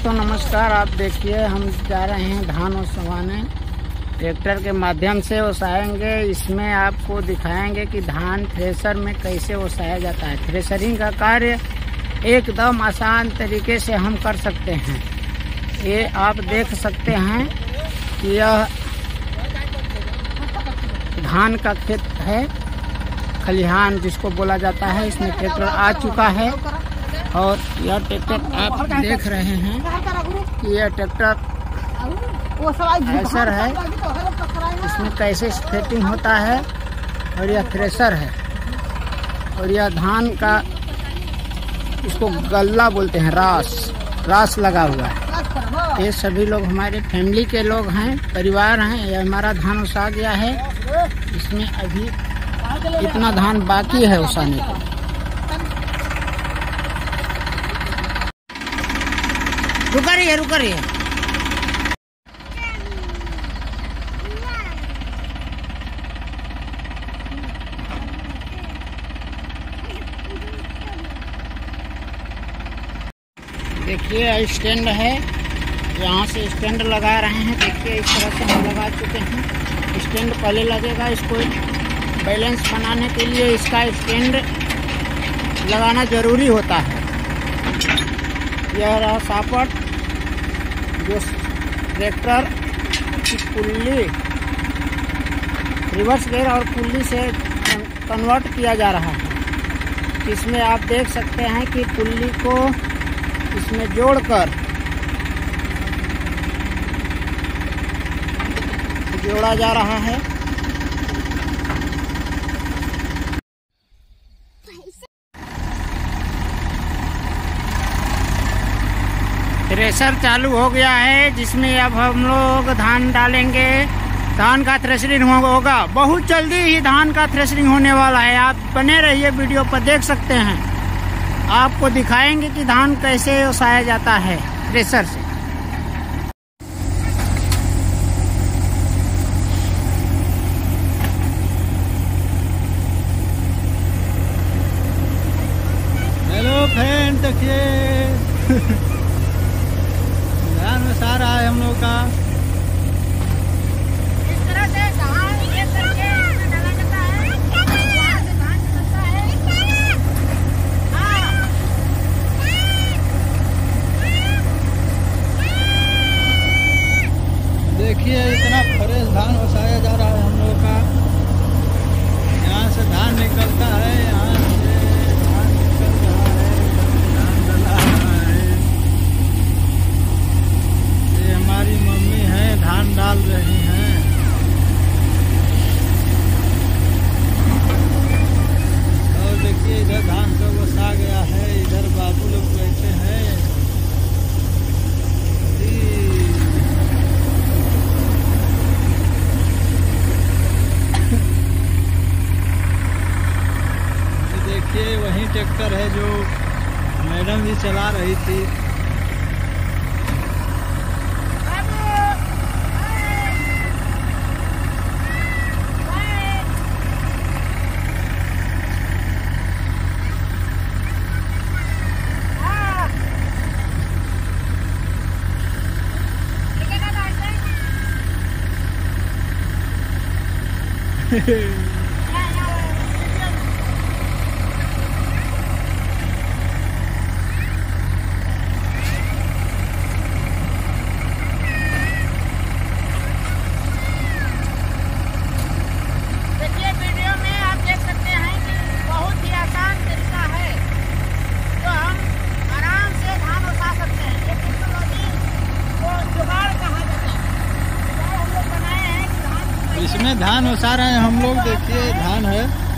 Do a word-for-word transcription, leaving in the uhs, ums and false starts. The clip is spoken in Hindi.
दोस्तों नमस्कार। आप देखिए हम जा रहे हैं धान ओसवाने। ट्रैक्टर के माध्यम से ओसाएंगे। इसमें आपको दिखाएंगे कि धान थ्रेसर में कैसे ओसाया जाता है। थ्रेसरिंग का कार्य एकदम आसान तरीके से हम कर सकते हैं। ये आप देख सकते हैं कि यह धान का खेत है, खलिहान जिसको बोला जाता है। इसमें ट्रैक्टर आ चुका है और यह ट्रैक्टर आप देख रहे हैं कि यह ट्रैक्टर थ्रेसर है। इसमें कैसे सेटिंग होता है और यह थ्रेसर है और यह धान का इसको गल्ला बोलते हैं, रास रास लगा हुआ है। ये सभी लोग हमारे फैमिली के लोग हैं, परिवार हैं। यह हमारा धान ओसा गया है। इसमें अभी इतना धान बाकी है ओसाने को। रुका रही है रुका रही है देखिए स्टैंड है, यहाँ से स्टैंड लगा रहे हैं। देखिए इस तरह से हम लगा चुके हैं। स्टैंड पहले लगेगा। इसको बैलेंस बनाने के लिए इसका स्टैंड लगाना जरूरी होता है। यह रहा सापट जो ट्रैक्टर की पुल्ली रिवर्स गियर और पुल्ली से कन्वर्ट किया जा रहा है। इसमें आप देख सकते हैं कि पुल्ली को इसमें जोड़कर जोड़ा जा रहा है। थ्रेसर चालू हो गया है, जिसमें अब हम लोग धान डालेंगे। धान का थ्रेशरिंग होगा बहुत जल्दी ही। धान का थ्रेशरिंग होने वाला है। आप बने रहिए, वीडियो पर देख सकते हैं। आपको दिखाएंगे कि धान कैसे ओसाया जाता है थ्रेसर से। हेलो फ्रेंड, देखिए धान में सारा है हम लोग का। इस तरह से धान ये करके डाला जाता है। वहाँ से धान निकलता है। हाँ। देखिए इतना फ्रेश धान ओसाया जा रहा है हम लोग का। यहाँ से धान निकलता है, यहाँ से धान निकल रहा है, धान डला रहा है। ये हमारी मम्मी है, धान डाल रही हैं। और देखिए इधर धान सब ओसा गया है। इधर बाबू लोग बैठे हैं। देखिए वही ट्रैक्टर है जो मैडम जी चला रही थी। इसमें धान ओसा रहे हैं हम लोग। देखिए धान है।